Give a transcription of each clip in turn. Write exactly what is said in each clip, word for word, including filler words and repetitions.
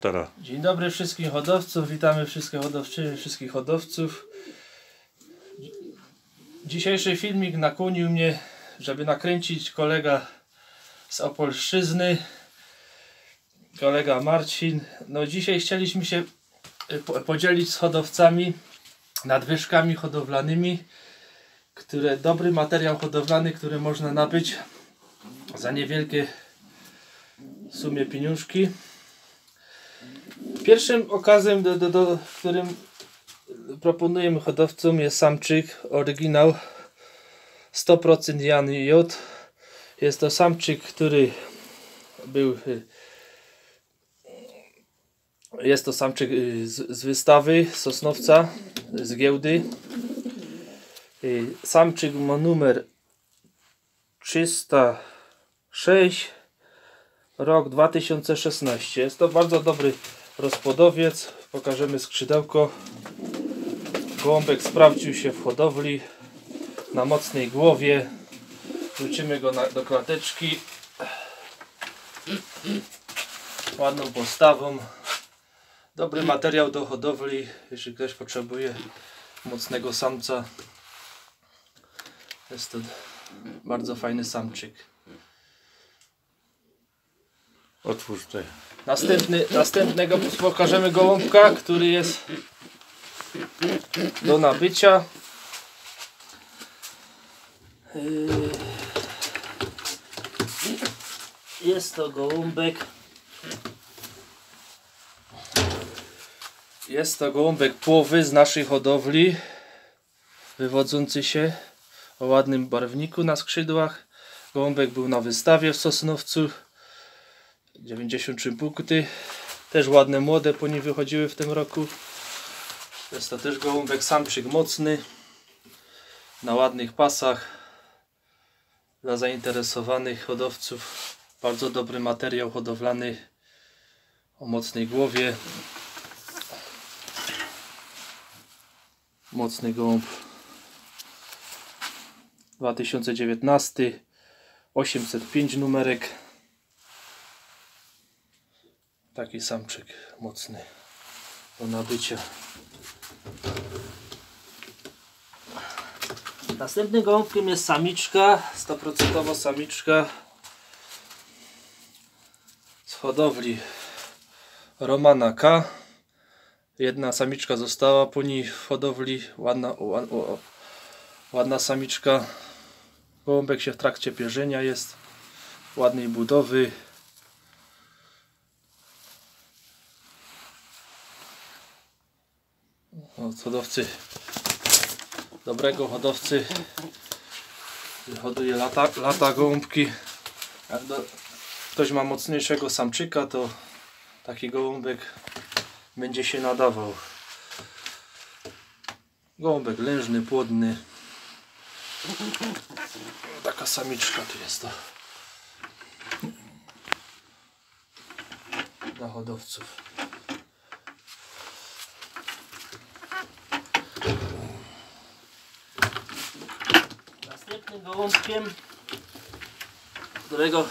teraz. Dzień dobry wszystkim hodowców, witamy wszystkie hodowczynie, wszystkich hodowców. Dzisiejszy filmik nakłonił mnie, żeby nakręcić kolega z Opolszczyzny, kolega Marcin. No dzisiaj chcieliśmy się podzielić z hodowcami nadwyżkami hodowlanymi, które dobry materiał hodowlany, który można nabyć za niewielkie w sumie pieniążki. Pierwszym okazem, do, do, do, którym proponujemy hodowcom, jest samczyk oryginał sto procent Jan J. Jest to samczyk, który był jest to samczyk z, z wystawy Sosnowca, z giełdy. Samczyk ma numer trzysta sześć, rok dwa tysiące szesnasty. Jest to bardzo dobry rozpłodowiec. Pokażemy skrzydełko. Gołąbek sprawdził się w hodowli na mocnej głowie. Wrócimy go na, do klateczki. Ładną postawą. Dobry materiał do hodowli, jeśli ktoś potrzebuje mocnego samca. Jest to bardzo fajny samczyk. Otwórz te. Następny, następnego pokażemy gołąbka, który jest do nabycia. Jest to gołąbek. Jest to gołąbek płowy z naszej hodowli, wywodzący się o ładnym barwniku na skrzydłach. Gołąbek był na wystawie w Sosnowcu, dziewięćdziesiąt trzy punkty. Też ładne młode po nim wychodziły w tym roku. Jest to też gołąbek samczyk mocny, na ładnych pasach. Dla zainteresowanych hodowców bardzo dobry materiał hodowlany o mocnej głowie. Mocny gołąb. dwa tysiące dziewiętnasty, osiemset pięć numerek. Taki samczyk mocny do nabycia. Następnym gołąbkiem jest samiczka, sto procent samiczka z hodowli Romana K. Jedna samiczka została po niej w hodowli, ładna, ładna, ładna samiczka. Gołąbek się w trakcie pierzenia jest, ładnej budowy. Od hodowcy, dobrego hodowcy, hoduje lata, lata gołąbki. Jak do, ktoś ma mocniejszego samczyka, to taki gołąbek będzie się nadawał. Gołąbek lężny, płodny. Taka samiczka tu jest to dla hodowców. Następnym gołąbkiem, którego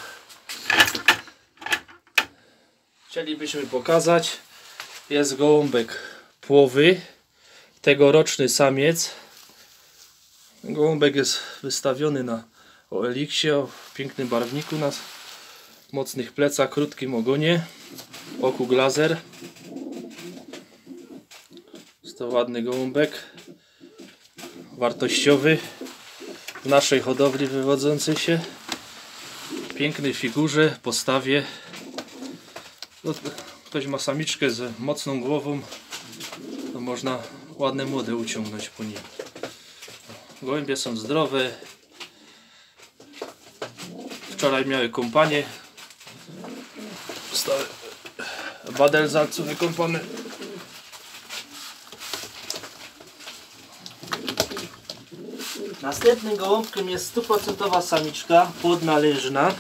chcielibyśmy pokazać, jest gołąbek płowy, tegoroczny samiec. Gołąbek jest wystawiony na O L X-ie, o pięknym barwniku, na mocnych plecach, krótkim ogonie, oku glazer. Jest to ładny gołąbek, wartościowy, w naszej hodowli wywodzący się, pięknej figurze, postawie. Ktoś ma samiczkę z mocną głową, to można ładne młode uciągnąć po nim. Gołębie są zdrowe. Wczoraj miały kąpanie. Zostały badelzalcu wykąpane. Następnym gołąbkiem jest sto procent samiczka, płodna, lężna.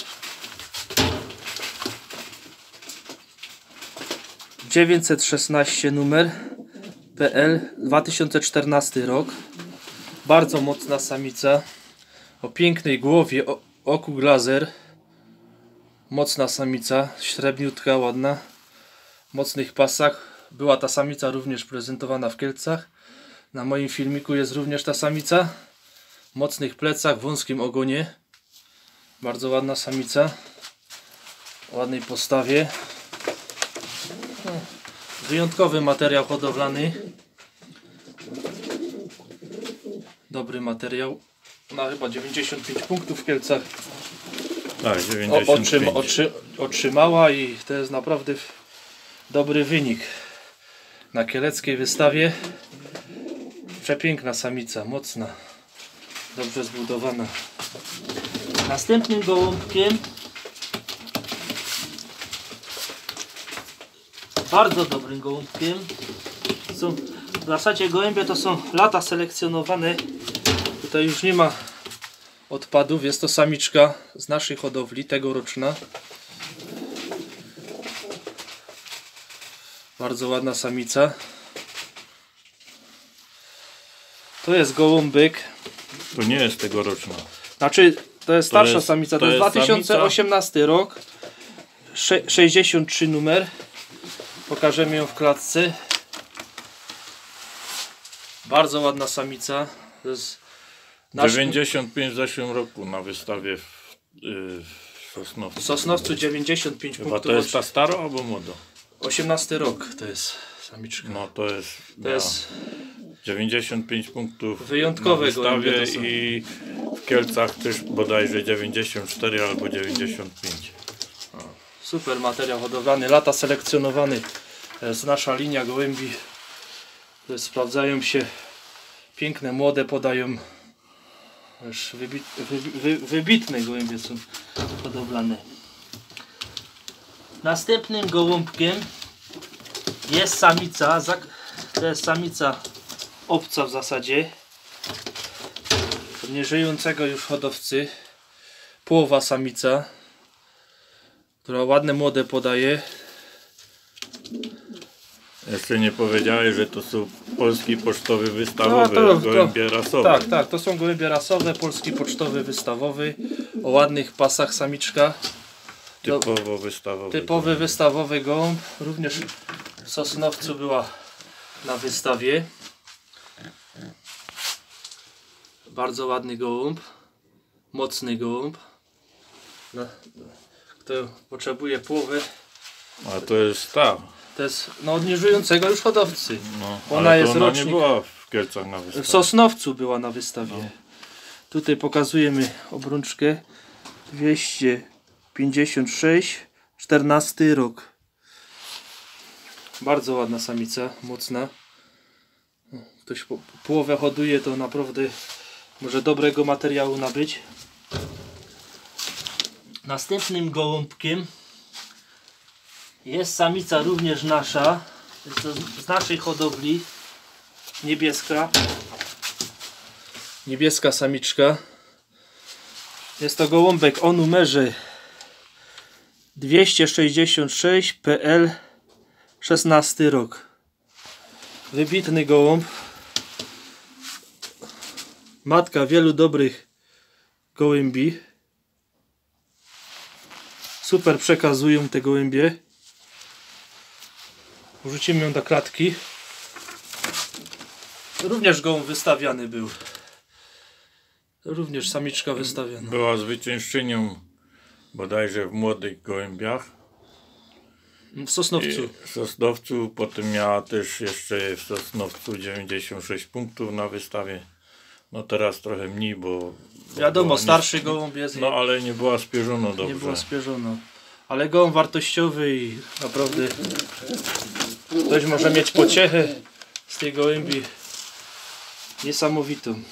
dziewięćset szesnaście numer, P L, dwa tysiące czternasty rok. Bardzo mocna samica o pięknej głowie, o, oku glazer. Mocna samica, średniutka, ładna. mocnych pasach. Była ta samica również prezentowana w Kielcach. Na moim filmiku jest również ta samica. Mocnych plecach, wąskim ogonie. Bardzo ładna samica. O ładnej postawie. Wyjątkowy materiał hodowlany. Dobry materiał. Na chyba dziewięćdziesiąt pięć punktów w Kielcach. Tak, O, dziewięćdziesiąt otrzyma, pięć. otrzy, otrzymała i to jest naprawdę dobry wynik na kieleckiej wystawie. Przepiękna samica, mocna, dobrze zbudowana. Następnym gołąbkiem, bardzo dobrym gołąbkiem, są w zasadzie gołębie to są lata selekcjonowane. Tutaj już nie ma odpadów, jest to samiczka z naszej hodowli, tegoroczna. Bardzo ładna samica. To jest gołąbek. To nie jest tegoroczna. Znaczy, to jest starsza jest- samica, to, to jest jest dwa tysiące osiemnasty rok. Sze sześćdziesiąt trzy numer. Pokażemy ją w klatce. Bardzo ładna samica. To jest nasz... dziewięćdziesiąt pięć w zeszłym roku na wystawie w, yy, w Sosnowcu. W Sosnowcu dziewięćdziesiąt pięć Chyba punktów. to jest ta stara albo młoda? osiemnasty rok to jest samiczka. No to jest, To jest dziewięćdziesiąt pięć punktów wyjątkowe na gołębie wystawie to są. i w Kielcach też bodajże dziewięćdziesiąt cztery albo dziewięćdziesiąt pięć. super materiał hodowlany, lata selekcjonowany. To jest nasza linia gołębi. To jest, sprawdzają się piękne, młode podają. Już wybit, wy, wy, wybitne gołębie są hodowlane. Następnym gołąbkiem jest samica. To jest samica obca w zasadzie. Od nieżyjącego już hodowcy. Połowa samica, która ładne młode podaje. Jeszcze nie powiedziałeś, że to są polski pocztowy wystawowy, No, to- to- gołębie rasowe. Tak, tak, to są gołębie rasowe, polski pocztowy wystawowy, o ładnych pasach samiczka. Typowo wystawowy. Typowy wystawowy gołąb, również w Sosnowcu była na wystawie. Bardzo ładny gołąb, mocny gołąb. No, kto potrzebuje połowy, A to jest ta. to jest no, od nieżyjącego już hodowcy. No, Ona ale jest to ona rocznik. nie była w Kielcach na W wystawie. Sosnowcu była na wystawie. Tutaj pokazujemy obrączkę. dwieście pięćdziesiąt sześć, czternasty rok. Bardzo ładna samica, mocna. Ktoś po, połowę hoduje, to naprawdę może dobrego materiału nabyć. Następnym gołąbkiem jest samica również nasza. Jest to z naszej hodowli. Niebieska. Niebieska samiczka. Jest to gołąbek o numerze dwieście sześćdziesiąt sześć P L, szesnasty rok. Wybitny gołąb. Matka wielu dobrych gołębi. Super przekazują te gołębie. Wrzucimy ją do klatki. Również gołąb wystawiany był. Również samiczka wystawiona. Była zwyciężczynią bodajże w młodych gołębiach. W Sosnowcu. I w Sosnowcu, potem miała też jeszcze w Sosnowcu dziewięćdziesiąt sześć punktów na wystawie. No teraz trochę mniej, bo... bo Wiadomo, była starszy nie- gołąb jest. No ale nie była spierzona Nie dobrze. było spierzono. Ale gołąb wartościowy i naprawdę ktoś może mieć pociechę z tej gołębi niesamowitą.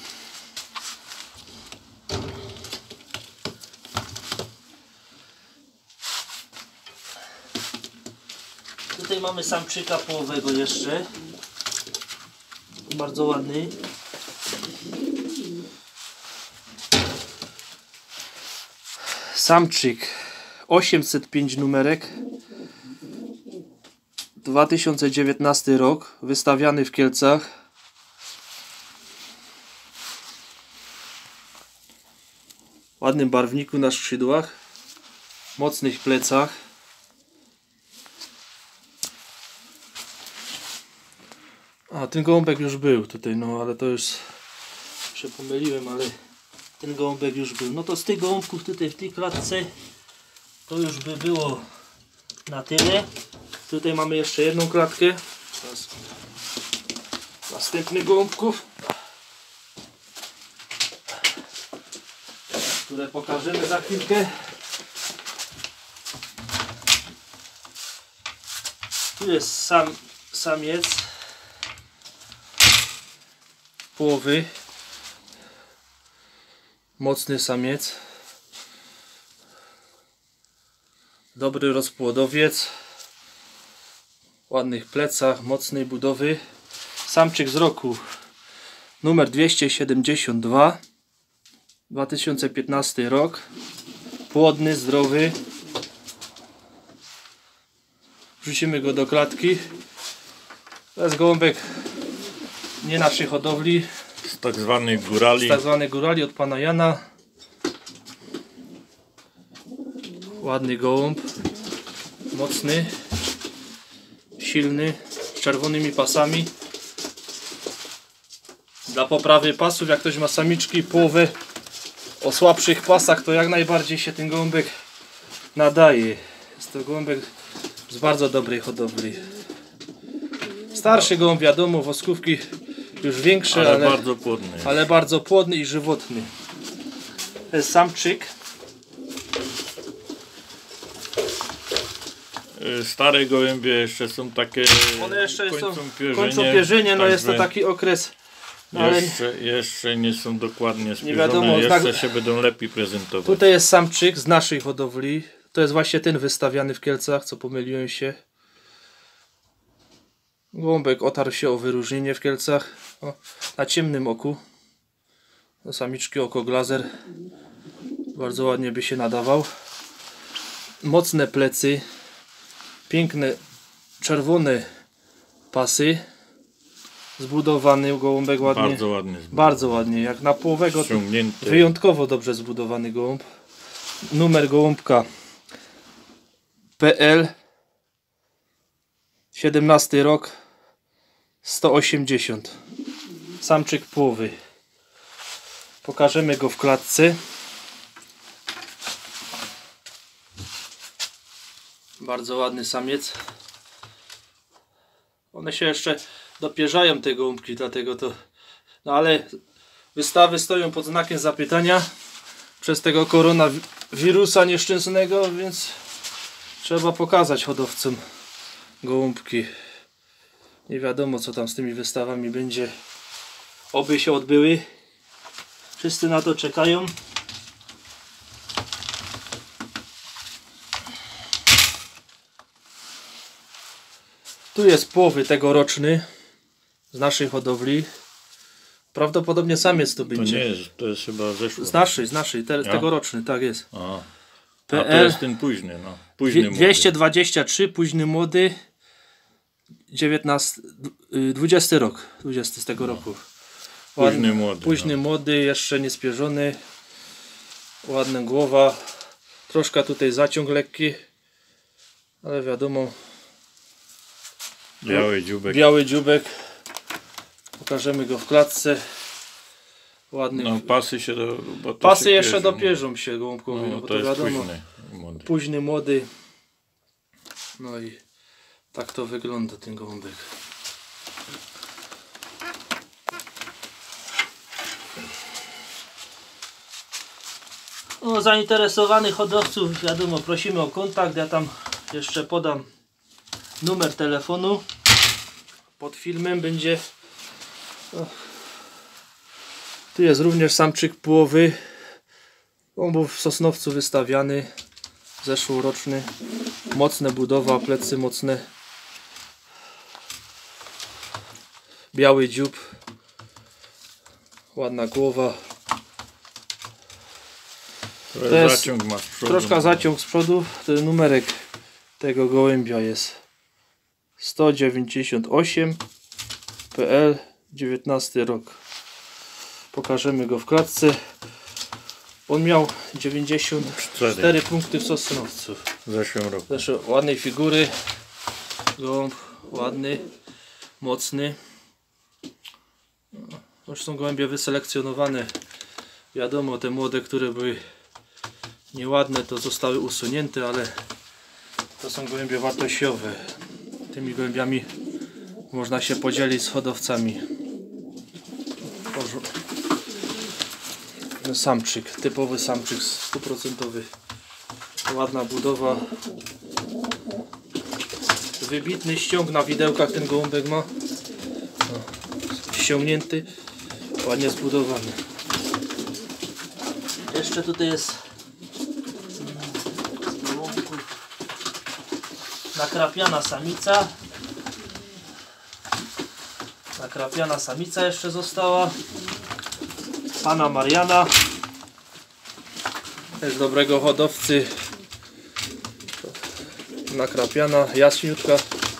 Tutaj mamy samczyka połowego jeszcze. Bardzo ładny. Samczyk osiemset pięć numerek, dwa tysiące dziewiętnasty rok, wystawiany w Kielcach. W ładnym barwniku na skrzydłach, mocnych plecach. A ten gołąbek już był tutaj, no ale to już się pomyliłem, ale ten gołąbek już był. No to z tych gołąbków tutaj w tej klatce to już by było na tyle. Tutaj mamy jeszcze jedną klatkę. Teraz następnych gołąbków, które pokażemy za chwilkę. Tu jest sam samiec połowy, mocny samiec, dobry rozpłodowiec, ładnych plecach, mocnej budowy. Samczyk z roku numer dwieście siedemdziesiąt dwa, dwa tysiące piętnasty rok, płodny, zdrowy. Wrzucimy go do klatki. To jest gołąbek nie naszej hodowli, Z tak zwanych górali. z tak zwanej górali od pana Jana. Ładny gołąb, mocny, silny, z czerwonymi pasami. Dla poprawy pasów, jak ktoś ma samiczki połowę o słabszych pasach, to jak najbardziej się ten gołąbek nadaje. Jest to gołąbek z bardzo dobrej hodowli. Starszy gołąb, wiadomo, woskówki już większe, Ale, ale, bardzo płodny. ale bardzo płodny i żywotny. To jest samczyk. Y, Stare gołębie jeszcze są takie. One jeszcze są kończą pierzenie, kończą pierzenie, no jest to także taki okres. No ale Jeszcze, jeszcze nie są dokładnie spierzone, wiadomo, jeszcze znak- się będą lepiej prezentować. tutaj jest samczyk z naszej hodowli. To jest właśnie ten wystawiany w Kielcach, co pomyliłem się. Gołąbek otarł się o wyróżnienie w Kielcach. O, na ciemnym oku. Do samiczki oko glazer. Bardzo ładnie by się nadawał. Mocne plecy. Piękne czerwone pasy. Zbudowany gołąbek ładnie. Bardzo ładny. Bardzo ładnie. Jak na połowego to Ściągnięty. wyjątkowo dobrze zbudowany gołąb. Numer gołąbka P L siedemnasty rok, sto osiemdziesiąt. Samczyk połowy. Pokażemy go w klatce. Bardzo ładny samiec. One się jeszcze dopierzają, te gołąbki, dlatego to... No ale wystawy stoją pod znakiem zapytania przez tego koronawirusa nieszczęsnego, więc trzeba pokazać hodowcom gołąbki. Nie wiadomo, co tam z tymi wystawami będzie. Oby się odbyły. Wszyscy na to czekają. Tu jest połowy tegoroczny z naszej hodowli. Prawdopodobnie samiec to To będzie. nie jest, to jest chyba zeszło. Z naszej, z naszej, te, Ja? tegoroczny, tak jest. A. A P to L jest ten późny, no. Późny młody. dwieście dwadzieścia trzy, późny młody. dziewiętnasty, dwudziesty rok, dwudziesty z tego roku. Ładny, Późny młody. Późny no. młody, jeszcze niespierzony. Ładna głowa. Troszkę tutaj zaciąg lekki. Ale wiadomo, Biały dziubek. biały dziubek. Pokażemy go w klatce. Ładny. No pasy się do. Bo to Pasy się jeszcze pierze, dopierzą się gołąbkowi, nie? no, No, bo to to jest wiadomo. późny młody. Późny młody. No i tak to wygląda ten gołąbek. No, zainteresowanych hodowców, wiadomo, prosimy o kontakt. Ja tam jeszcze podam numer telefonu. Pod filmem będzie. O. Tu jest również samczyk połowy. On był w Sosnowcu wystawiany. Zeszłoroczny. Mocna budowa, plecy mocne. Biały dziób. Ładna głowa. To jest zaciąg ma z przodu. Troszkę zaciąg z przodu. Ten numerek tego gołębia jest sto dziewięćdziesiąt osiem. P L dziewiętnasty rok. Pokażemy go w klatce. On miał dziewięćdziesiąt cztery punkty w Sosnowcu. W zeszłym roku. Zresztą ładnej figury. Gołąb ładny, mocny. już są gołębie wyselekcjonowane. Wiadomo, te młode, które były nieładne, to zostały usunięte, ale to są gołębie wartościowe. Tymi gołębiami można się podzielić z hodowcami. Samczyk, typowy samczyk stuprocentowy. Ładna budowa. Wybitny ściąg na widełkach ten gołąbek ma. O, ściągnięty, ładnie zbudowany. Jeszcze tutaj jest nakrapiana samica. Nakrapiana samica jeszcze została. Pana Mariana. Też dobrego hodowcy. Nakrapiana, jaśniutka.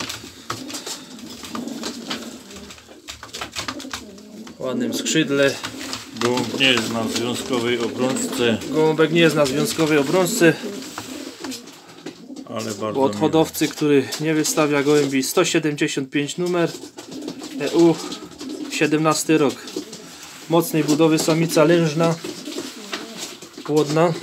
W ładnym skrzydle. Gołąb nie jest na związkowej obrączce. Gołąbek nie jest na związkowej obrączce. Ale bardzo Bo od hodowcy, który nie wystawia gołębi, sto siedemdziesiąt pięć numer, E U, siedemnasty rok. Mocnej budowy, samica lężna, płodna.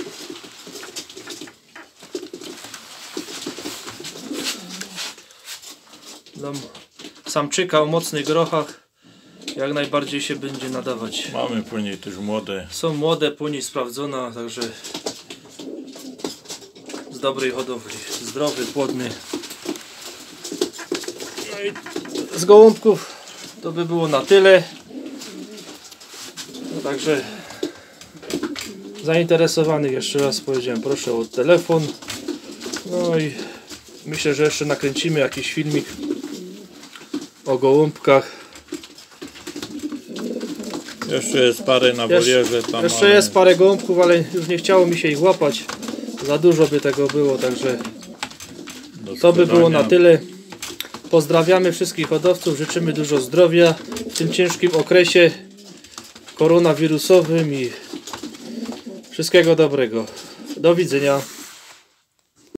Dla samczyka o mocnych grochach jak najbardziej się będzie nadawać. Mamy po niej też młode. Są młode, po niej sprawdzona, także z dobrej hodowli. Zdrowy, płodny. No i z gołąbków to by było na tyle. No także zainteresowanych, jeszcze raz powiedziałem, proszę o telefon. No i myślę, że jeszcze nakręcimy jakiś filmik o gołąbkach. Jeszcze jest parę na wolierze tam. Jeszcze ale... jest parę gołąbków, ale już nie chciało mi się ich łapać. Za dużo by tego było, także to by było na tyle. Pozdrawiamy wszystkich hodowców, życzymy dużo zdrowia w tym ciężkim okresie koronawirusowym i wszystkiego dobrego. Do widzenia.